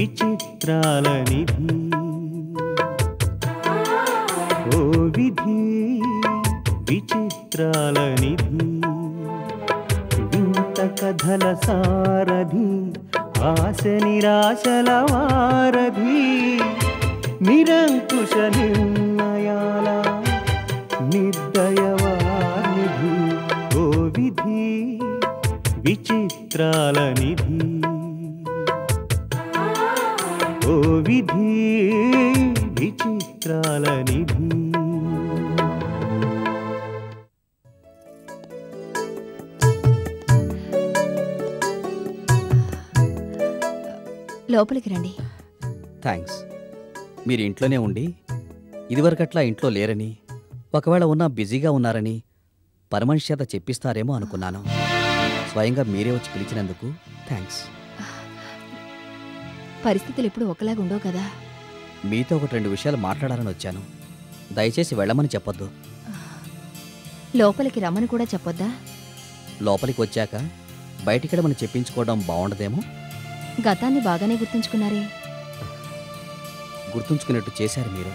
విచిత్రాల నిధి ఓ విధి విచిత్రాల నిధి వింత కథల సారథి ఆశ నిరాశల వారధి నిరంకుశ నిర్ణయాల నిర్దయవానిధి ఓ విధి విచిత్రాల నిధి ఓ విధి విచిత్రాల నిధి. లోపలికి రండి. థ్యాంక్స్. మీరు ఇంట్లోనే ఉండి ఇదివరకట్లా ఇంట్లో లేరని, ఒకవేళ ఉన్నా బిజీగా ఉన్నారని పరమనిషి చేత చెప్పిస్తారేమో అనుకున్నాను. స్వయంగా మీరే వచ్చి పిలిచినందుకు థ్యాంక్స్. పరిస్థితులు ఎప్పుడు ఒకలాగా ఉండవు కదా. మీతో ఒకటి రెండు విషయాలు మాట్లాడాలని వచ్చాను. దయచేసి వెళ్ళమని చెప్పొద్దు. లోపలికి రమ్మని కూడా చెప్పొద్దా? లోపలికి వచ్చాక బయటికెళ్ళమని చెప్పించుకోవడం బాగుండదేమో. గతాన్ని బాగానే గుర్తుంచుకున్నారే. గుర్తుంచుకున్నట్టు చేశారు మీరు.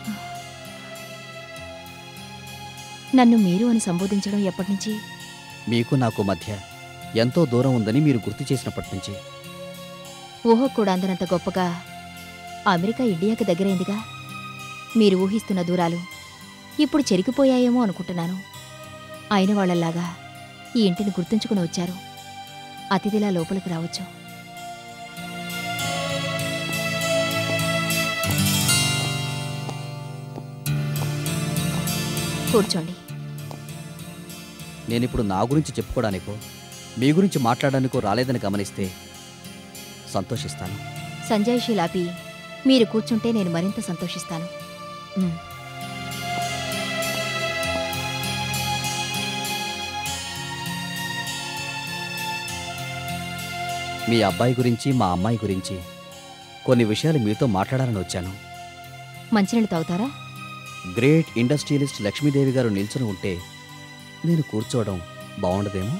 నన్ను మీరు అని సంబోధించడం ఎప్పటినుంచి? మీకు నాకు మధ్య ఎంతో దూరం ఉందని మీరు గుర్తు చేసినప్పటి నుంచి. ఊహ కూడా అందనంత గొప్పగా అమెరికా ఇండియాకి దగ్గరైందిగా. మీరు ఊహిస్తున్న దూరాలు ఇప్పుడు చెరిగిపోయాయేమో అనుకుంటున్నాను. అయిన వాళ్లలాగా ఈ ఇంటిని గుర్తుంచుకుని వచ్చారు. అతిథిలా లోపలికి రావచ్చు. కూర్చోండి. నేనిప్పుడు నా గురించి చెప్పుకోవడానికో మీ గురించి మాట్లాడడానికో రాలేదని గమనిస్తే సంతోషిస్తాను. సంజయ్ షిలాపి, మీరు కూర్చుంటే నేను మరింత సంతోషిస్తాను. మీ అబ్బాయి గురించి, మా అమ్మాయి గురించి కొన్ని విషయాలు మీతో మాట్లాడాలని వచ్చాను. మంచినీళ్ళు తాగుతారా? గ్రేట్ ఇండస్ట్రియలిస్ట్ లక్ష్మీదేవి గారు నిల్చుని ఉంటే నేను కూర్చోవడం బాగుండదేమో.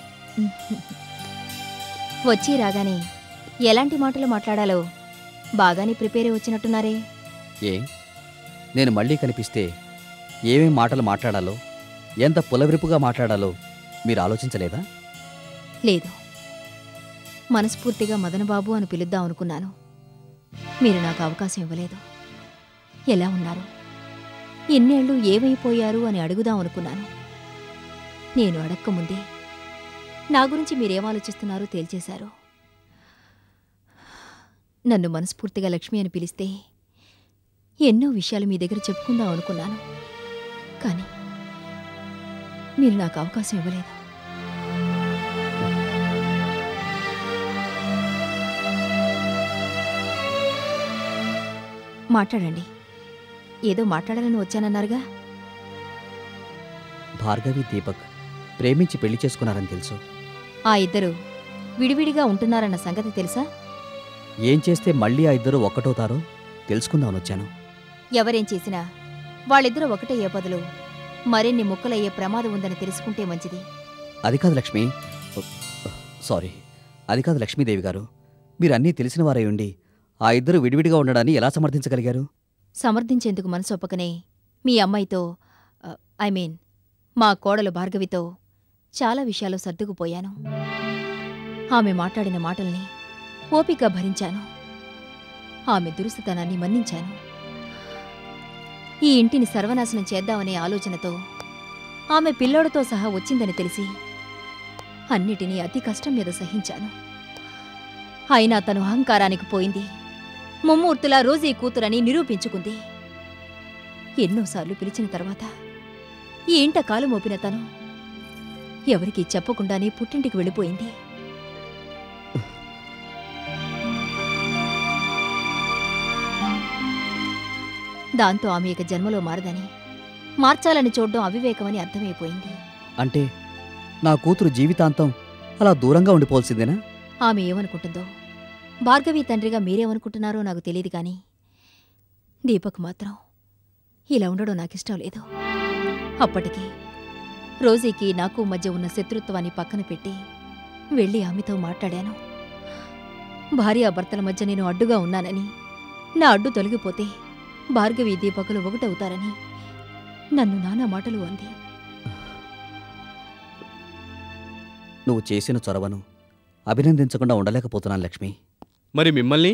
వచ్చి రాగానే ఎలాంటి మాటలు మాట్లాడాలో బాగానే ప్రిపేర్ అయి వచ్చినట్టున్నారే. ఏ, నేను మళ్ళీ కనిపిస్తే ఏమేం మాటలు మాట్లాడాలో, ఎంత పులవిరుపుగా మాట్లాడాలో మీరు ఆలోచించలేదా? లేదు, మనస్ఫూర్తిగా మదనబాబు అని పిలుద్దాం అనుకున్నాను. మీరు నాకు అవకాశం ఇవ్వలేదు. ఎలా ఉన్నారు, ఇన్నేళ్లు ఏమైపోయారు అని అడుగుదాం అనుకున్నాను. నేను అడక్కముందే నా గురించి మీరేమాలోచిస్తున్నారో తేల్చేశారు. నన్ను మనస్ఫూర్తిగా లక్ష్మి అని పిలిస్తే ఎన్నో విషయాలు మీ దగ్గర చెప్పుకుందాం అనుకున్నాను. కానీ మీరు నాకు అవకాశం ఇవ్వలేదు. మాట్లాడండి. ఏదో మాట్లాడాలని వచ్చానన్నారుగా. భార్గవి, దీపక్ ప్రేమించి పెళ్లి చేసుకున్నారని తెలుసు. ఆ ఇద్దరు విడివిడిగా ఉంటున్నారన్న సంగతి తెలుసా? ఏం చేస్తే మళ్ళీ ఆ ఇద్దరు ఒక్కటవుతారో తెలుసుకుందామని వచ్చాను. ఎవరేం చేసినా వాళ్ళిద్దరూ ఒకటయ్యే బదులు మరిన్ని ముక్కలయ్యే ప్రమాదం ఉందని తెలుసుకుంటే మంచిది. అది కాదు లక్ష్మి, సారీ, అది కాదు లక్ష్మీదేవి గారు. మీరు అన్నీ తెలిసిన వారై ఉండి ఆ ఇద్దరు విడివిడిగా ఉండడాన్ని ఎలా సమర్థించగలిగారు? సమర్థించేందుకు మనసు ఒప్పకనే మీ అమ్మాయితో, మా కోడలు భార్గవితో చాలా విషయాలు సర్దుకుపోయాను. ఆమె మాట్లాడిన మాటల్ని ఓపిక భరించాను. ఆమె దురుసుతనాన్ని మన్నించాను. ఈ ఇంటిని సర్వనాశనం చేద్దామనే ఆలోచనతో ఆమె పిల్లోడితో సహా వచ్చిందని తెలిసి అన్నిటినీ అతి కష్టం మీద సహించాను. అయినా తను అహంకారానికి పోయింది. ముమ్మూర్తులా రోజీ కూతురని నిరూపించుకుంది. ఎన్నోసార్లు పిలిచిన తర్వాత ఈ ఇంట కాలు మోపిన తను ఎవరికీ చెప్పకుండానే పుట్టింటికి వెళ్ళిపోయింది. దాంతో ఆమె ఇక జన్మలో మారదని, మార్చాలని చూడ్డం అవివేకమని అర్థమైపోయింది. అంటే నా కూతురు జీవితాంతం అలా దూరంగా ఉండిపోవాల్సిందేనా? ఆమె ఏమనుకుంటుందో, భార్గవి తండ్రిగా మీరేమనుకుంటున్నారో నాకు తెలియదు గాని దీపక్ మాత్రం ఇలా ఉండడం నాకిష్టం లేదు. అప్పటికి రోజీకి నాకు మధ్య ఉన్న శత్రుత్వాన్ని పక్కన పెట్టి వెళ్ళి ఆమెతో మాట్లాడాను. భార్యాభర్తల మధ్య నేను అడ్డుగా ఉన్నానని, నా అడ్డు తొలగిపోతే భార్గవి దీపకులు ఒకటవుతారని నన్ను నానా మాటలు అంది. నువ్వు చేసిన చొరవను అభినందించకుండా ఉండలేకపోతున్నాను లక్ష్మి. మరి మిమ్మల్ని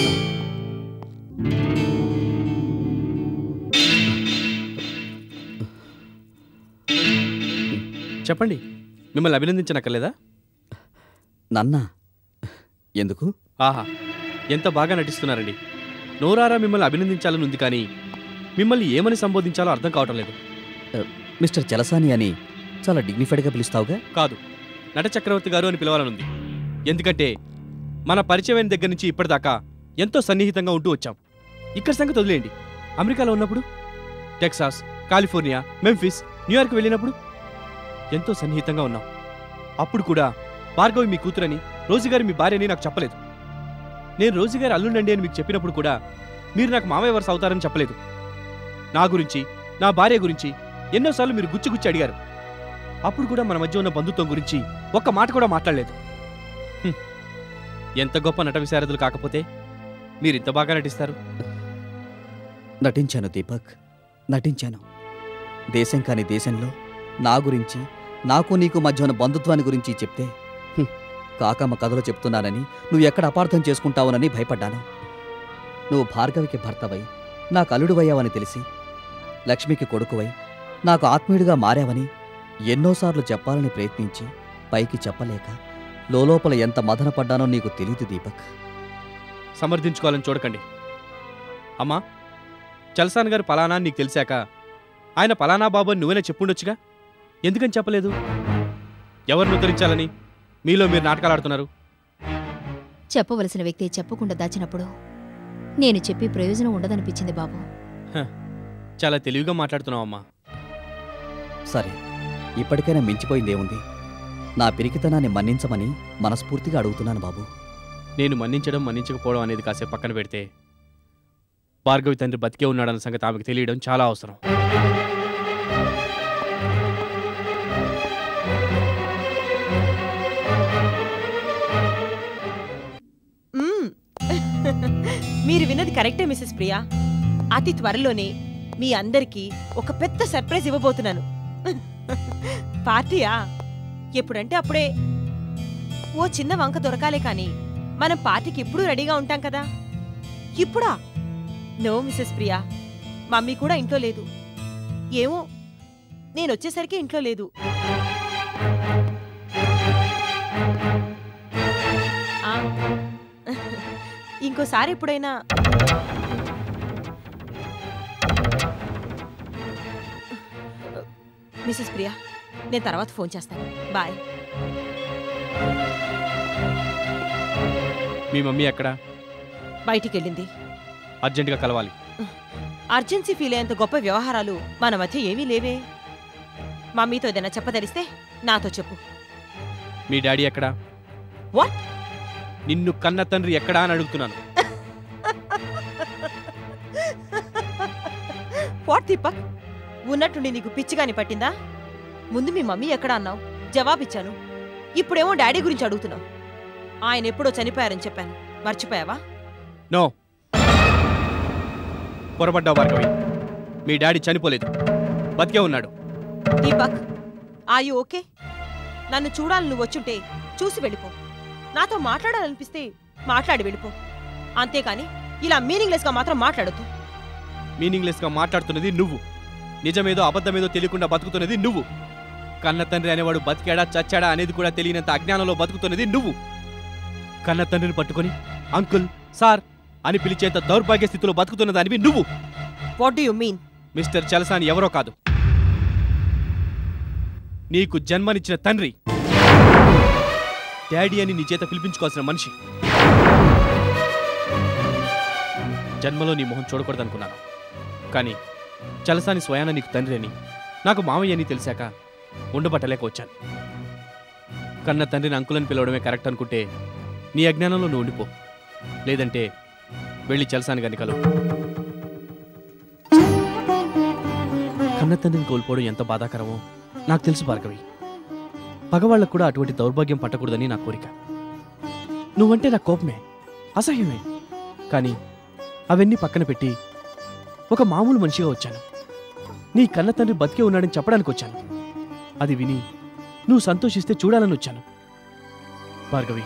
చెప్పండి, మిమ్మల్ని అభినందించనక్కర్లేదా? నన్నా? ఎందుకు? ఆహా, ఎంత బాగా నటిస్తున్నారండి. నోరారా మిమ్మల్ని అభినందించాలని ఉంది, కానీ మిమ్మల్ని ఏమని సంబోధించాలో అర్థం కావటం లేదు. మిస్టర్ చలసాని అని చాలా డిగ్నిఫైడ్గా పిలుస్తావుగా? కాదు, నట చక్రవర్తి గారు అని పిలవాలనుంది. ఎందుకంటే మన పరిచయమైన దగ్గర నుంచి ఇప్పటిదాకా ఎంతో సన్నిహితంగా ఉంటూ వచ్చాం. ఇక్కడ సంగతి వదిలేయండి. అమెరికాలో ఉన్నప్పుడు, టెక్సాస్, కాలిఫోర్నియా, మెంఫిస్, న్యూయార్క్ వెళ్ళినప్పుడు ఎంతో సన్నిహితంగా ఉన్నాం. అప్పుడు కూడా భార్గవి మీ కూతురని, రోజుగారి మీ భార్య అని నాకు చెప్పలేదు. నేను రోజుగారి అల్లుండండి అని మీకు చెప్పినప్పుడు కూడా మీరు నాకు మామయ్య వరుస అవుతారని చెప్పలేదు. నా గురించి, నా భార్య గురించి ఎన్నోసార్లు మీరు గుచ్చి అడిగారు. అప్పుడు కూడా మన మధ్య ఉన్న బంధుత్వం గురించి ఒక్క మాట కూడా మాట్లాడలేదు. ఎంత గొప్ప నట విశారదులు కాకపోతే మీరింత బాగా నటిస్తారు. నటించాను దీపక్, నటించాను. దేశం కాని దేశంలో నా గురించి, నాకు నీకు మధ్య ఉన్న బంధుత్వాన్ని గురించి చెప్తే కాకమ్మ కథలో చెప్తున్నానని నువ్వు ఎక్కడ అపార్థం చేసుకుంటావునని భయపడ్డాను. నువ్వు భార్గవికి భర్తవై నాకు అల్లుడువయ్యావని తెలిసి, లక్ష్మికి కొడుకువై నాకు ఆత్మీయుడిగా మారావని ఎన్నోసార్లు చెప్పాలని ప్రయత్నించి పైకి చెప్పలేక లోపల ఎంత మదన పడ్డానో నీకు తెలియదు దీపక్. సమర్థించుకోవాలని చూడకండి. అమ్మా, చలసాన్ గారు పలానా అని నీకు తెలిసాక ఆయన పలానా బాబు అని నువ్వేనా చెప్పుండొచ్చుగా? ఎందుకని చెప్పలేదు? ఎవరిని ఉద్ధరించాలని మీలో మీరు నాటకాలు ఆడుతున్నారు? చెప్పవలసిన వ్యక్తి చెప్పకుండా దాచినప్పుడు నేను చెప్పి ప్రయోజనం ఉండదనిపించింది బాబు. చాలా తెలివిగా మాట్లాడుతున్నావమ్మా. సరే, ఇప్పటికైనా మించిపోయిందేముంది? నా పిరికితనాన్ని మన్నించమని మనస్ఫూర్తిగా అడుగుతున్నాను బాబు. నేను మన్నించడం మన్నించకపోవడం అనేది కాసేపు పక్కన పెడితే, భార్గవి తండ్రి బతికే ఉన్నాడన్న సంగతి ఆమెకు తెలియడం చాలా అవసరం. మీరు విన్నది కరెక్టే మిసెస్ ప్రియా. అతి త్వరలోనే మీ అందరికీ ఒక పెద్ద సర్ప్రైజ్ ఇవ్వబోతున్నాను. పార్టీయా? ఎప్పుడంటే అప్పుడే. ఓ చిన్న వంక దొరకాలే కానీ మనం పార్టీకి ఎప్పుడూ రెడీగా ఉంటాం కదా. ఇప్పుడా? నో మిసెస్ ప్రియా, మమ్మీ కూడా ఇంట్లో లేదు. ఏమో, నేనొచ్చేసరికి ఇంట్లో లేదు. ఇంకోసారి ఎప్పుడైనా మిసెస్ ప్రియా, నేను తర్వాత ఫోన్ చేస్తాను. బాయ్. మీ మమ్మీ ఎక్కడా? బయటికి వెళ్ళింది. అర్జెంటుగా కలవాలి. అర్జెన్సీ ఫీల్ అయ్యేంత గొప్ప వ్యవహారాలు మన మధ్య ఏమీ లేవే. మమ్మీతో ఏదైనా చెప్పదలిస్తే నాతో చెప్పు. మీ డాడీ ఎక్కడా? వాట్? నిన్ను కన్న తండ్రి ఎక్కడా అని అడుగుతున్నాను. వాట్ దీపక్, ఉన్నట్టుండి నీకు పిచ్చిగాని పట్టిందా? ముందు మీ మమ్మీ ఎక్కడా అన్నావు, జవాబిచ్చాను. ఇప్పుడేమో డాడీ గురించి అడుగుతున్నావు. ఆయన ఎప్పుడో చనిపోయారని చెప్పాను, మర్చిపోయావా? నో, పొరపడ్డావు భార్గవి. మీ డాడీ చనిపోలేదు, బతికే ఉన్నాడు. Deepak, are you okay? నన్ను చూడాలని నువ్వు వచ్చుంటే చూసి వెళ్ళిపో. నాతో మాట్లాడాలనిపిస్తే మాట్లాడి వెళ్ళిపో. అంతేకాని ఇలా మీనింగ్లెస్గా మాత్రం మాట్లాడొద్దు. మీనింగ్లెస్గా మాట్లాడుతున్నది నువ్వు. నిజమేదో అబద్ధమేదో తెలియకుండా బతుకుతున్నది నువ్వు. కన్న తండ్రి అనేవాడు బతికాడా చచ్చాడా అనేది కూడా తెలియనంత అజ్ఞానంలో బతుకుతున్నది నువ్వు. కన్న తండ్రిని పట్టుకొని అంకుల్, సార్ అని పిలిచేంత దౌర్భాగ్య స్థితిలో బతుకుతున్నదానివి నువ్వు. What do you mean? Mister Chalasani ఎవరో కాదు, నీకు జన్మనిచ్చిన తండ్రి. డాడీ అని నీ చేత పిలిపించుకోవాల్సిన మనిషి. జన్మలో నీ మొహం చూడకూడదనుకున్నాను, కానీ చలసాని స్వయాన నీకు తండ్రి అని, నాకు మామయ్య అని తెలిసాక ఉండబట్టలేక వచ్చాను. కన్న తండ్రిని అంకులని పిలవడమే కరెక్ట్ అనుకుంటే నీ అజ్ఞానంలో నువ్వు ఉండిపో. లేదంటే వెళ్ళి చలసాని గాని కలువు. కన్న తండ్రిని కోల్పోవడం ఎంత బాధాకరమో నాకు తెలుసు భార్గవి. పగవాళ్లకు కూడా అటువంటి దౌర్భాగ్యం పట్టకూడదని నా కోరిక. నువ్వంటే నా కోపమే, అసహ్యమే. కానీ అవన్నీ పక్కన పెట్టి ఒక మామూలు మనిషిగా వచ్చాను. నీ కన్న తండ్రి బతికే ఉన్నాడని చెప్పడానికి వచ్చాను. అది విని నువ్వు సంతోషిస్తే చూడాలని వచ్చాను. భార్గవి,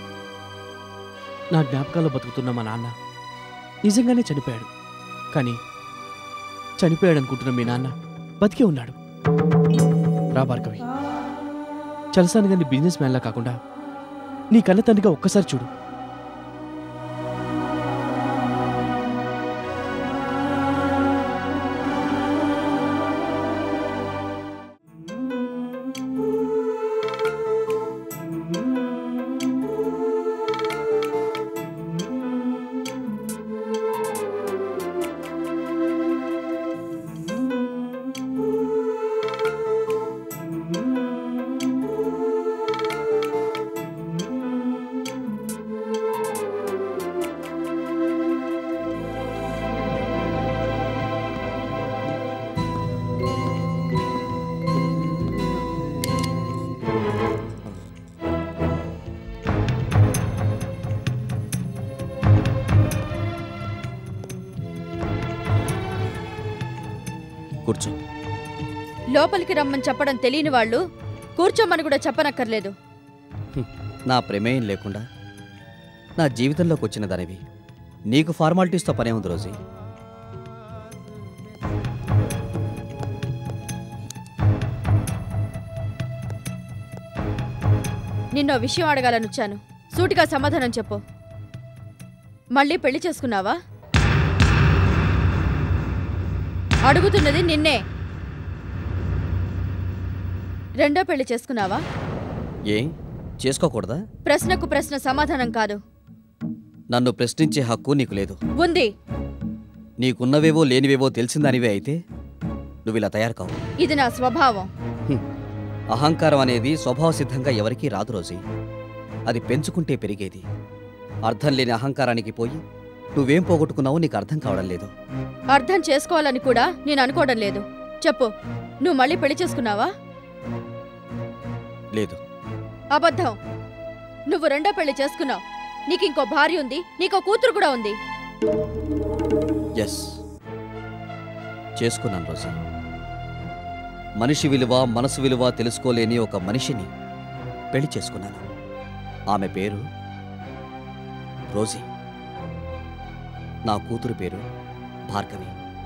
నా జ్ఞాపకాల్లో బతుకుతున్న మా నాన్న నిజంగానే చనిపోయాడు. కానీ చనిపోయాడనుకుంటున్న మీ నాన్న బతికే ఉన్నాడు. రా భార్గవి, చలసాని గారిని బిజినెస్ మ్యాన్లా కాకుండా నీ కన్న తండ్రిగా ఒక్కసారి చూడు. కూర్చో. లోపలికి రమ్మని చెప్పడం తెలియని వాళ్ళు కూర్చోమని కూడా చెప్పనక్కర్లేదు. నా ప్రమేయం లేకుండా నా జీవితంలోకి వచ్చిన దానివి. నీకు ఫార్మాలిటీస్తో పనే ఉంది రోజీ. నిన్నో విషయం అడగాలని వచ్చాను. సూటిగా సమాధానం చెప్పు. మళ్ళీ పెళ్లి చేసుకున్నావా? అడుగుతున్నది నిన్నే. రెండో పెళ్లి చేసుకున్నావా? ఏ చేసుకోకూడదా? ప్రశ్నకు ప్రశ్న సమాధానం కాదు. నన్ను ప్రశ్నించే హక్కు నీకు లేదు. ఉంది. నీకున్నవేవో లేనివేవో తెలిసిందానివే అయితే నువ్విలా తయారు కావు. ఇది నా స్వభావం. అహంకారం అనేది స్వభావసిద్ధంగా ఎవరికీ రాదు రోజీ. అది పెంచుకుంటే పెరిగేది. అర్థం లేని అహంకారానికి పోయి నువ్వేం పోగొట్టుకున్నావో నీకు అర్థం కావడం లేదు. అర్థం చేసుకోవాలని కూడా నేను అనుకోవడం లేదు. చెప్పు, నువ్వు మళ్ళీ పెళ్లి చేసుకున్నావా? లేదు. అబద్ధం. నువ్వు రెండో పెళ్లి చేసుకున్నావు. నీకింకో భార్య ఉంది, నీకో కూతురు కూడా ఉంది. ఎస్, చేసుకున్నాను రోజీ. మనిషి విలువ, మనసు విలువ తెలుసుకోలేని ఒక మనిషిని పెళ్లి చేసుకున్నాను. ఆమె పేరు రోజీ. నా కూతురు పేరు భార్గవి.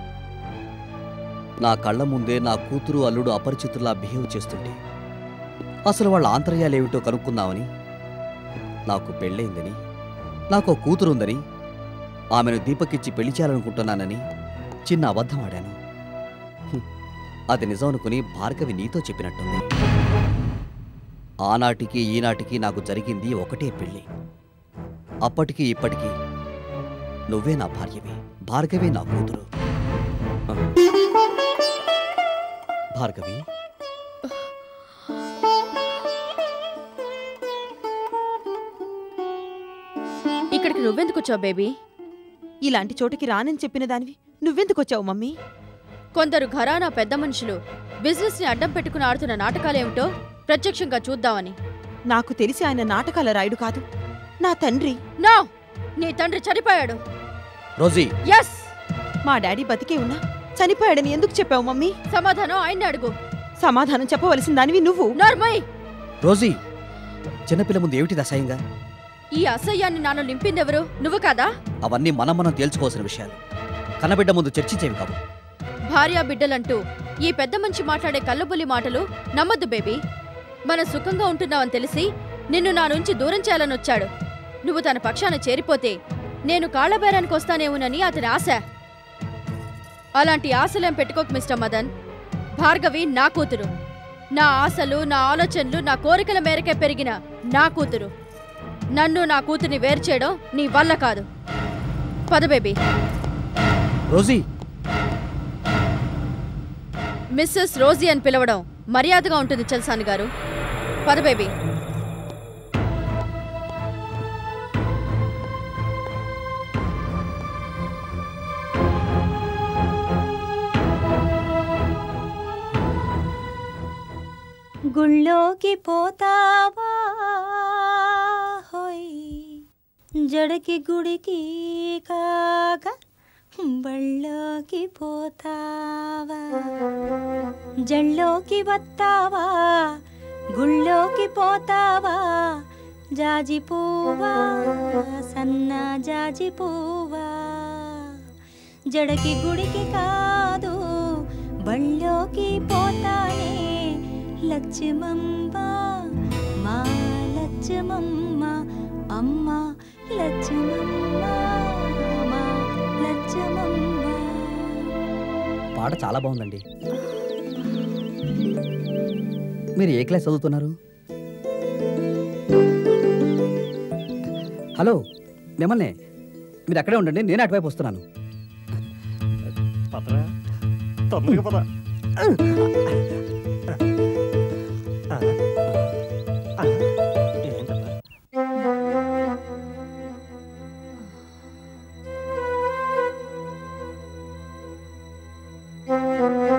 నా కళ్ళ ముందే నా కూతురు అల్లుడు అపరిచితుల్లా బిహేవ్ చేస్తుంటే అసలు వాళ్ళ ఆంతర్యాలేమిటో కనుక్కుందామని, నాకు పెళ్ళయిందని, నాకు కూతురుందని, ఆమెను దీపకిచ్చి పెళ్లి చేయాలనుకుంటున్నానని చిన్న అబద్ధం ఆడాను. అది నిజం అనుకుని భార్గవి నీతో చెప్పినట్టుంది. ఆనాటికి ఈనాటికి నాకు జరిగింది ఒకటే పెళ్ళి. అప్పటికి ఇప్పటికీ నువ్వే నా భార్యవి, భార్గవి నా కూతురు. భార్గవి, ఇక్కడికి నువ్వెందుకు వచ్చావు బేబీ? ఇలాంటి చోటుకి రానని చెప్పిన దానివి నువ్వెందుకు వచ్చావు మమ్మీ? కొందరు ఘరానా పెద్ద మనుషులు బిజినెస్ ని అడ్డం పెట్టుకుని ఆడుతున్న నాటకాలేమిటో ప్రత్యక్షంగా చూద్దామని. నాకు తెలిసి ఆయన నాటకాల రాయుడు కాదు, నా తండ్రి. నో, నీ తండ్రి చనిపోయాడు. రోజీ. ఎస్. మా డాడీ బతికే ఉన్నా చనిపోయాడని ఎందుకు చెప్పావు మమ్మీ? సమాధానం ఆయన్ని అడుగు. సమాధానం చెప్పవలసిన దానివి నువ్వు. నార్మయ్. రోజీ, చిన్నపిల్ల ముందు ఏమిటి అసహ్యంగా? ఈ అసహ్యాన్ని నాను నింపిందెవరు? నువ్వు కాదా? అవన్నీ మనం తేల్చుకోవాల్సిన విషయాలు. కన్నబిడ్డ ముందు చర్చించేవి కావు. భార్యా బిడ్డలంటూ ఈ పెద్ద మనిషి మాట్లాడే కళ్ళబుల్లి మాటలు నమ్మద్దు బేబీ. మనం సుఖంగా ఉంటున్నావని తెలిసి నిన్ను నా నుంచి దూరం చేయాలని వచ్చాడు. నువ్వు తన పక్షాన చేరిపోతే నేను కాళ్లబేరానికి వస్తానేమోనని అతని ఆశ. అలాంటి ఆశలేం పెట్టుకోకు మిస్టర్ మదన్. భార్గవి నా కూతురు. నా ఆశలు, నా ఆలోచనలు, నా కోరికల మేరకే పెరిగిన నా కూతురు. నన్ను నా కూతుర్ని వేరు చేయడం నీ వల్ల కాదు. పద బేబీ. రోజీ. మిస్సెస్ రోజీ అని పిలవడం మర్యాదగా ఉంటుంది చల్సాని గారు. పద బేబీ. గుళ్ళోకి పోతావా హోయ్, జడకి గుడికి కాక బళ్ళోకి పోతావా, జళ్ళోకి వస్తావా, గుళ్ళోకి పోతావా, జాజి పువ్వా సన్న జాజి పువ్వా. జడకి గుడికి కాదు బళ్ళోకి పోతానే లక్ష్మమ్మ, మా లక్ష్మమ్మ, అమ్మ లక్ష్మమ్మ, మా లక్ష్మమ్మ. పాట చాలా బాగుందండి. మీరు ఏ క్లాస్ చదువుతున్నారు? హలో, మిమ్మల్ని. మీరు అక్కడే ఉండండి, నేను అటువైపు వస్తున్నాను. పదరా, తొందరగా పద. ఏంటబ్బా?